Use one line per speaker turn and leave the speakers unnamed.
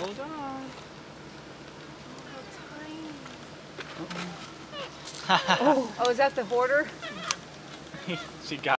Hold on.
Oh, how tiny. Oh, is that the hoarder?
She got